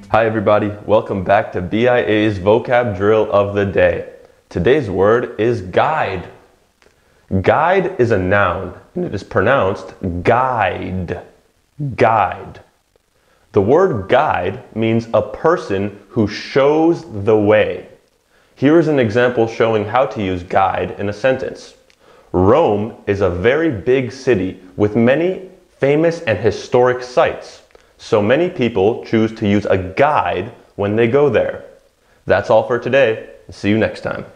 Hi everybody, welcome back to BIA's vocab drill of the day. Today's word is guide. Guide is a noun and it is pronounced guide. Guide. The word guide means a person who shows the way. Here is an example showing how to use guide in a sentence. Rome is a very big city with many famous and historic sites. So many people choose to use a guide when they go there. That's all for today. See you next time.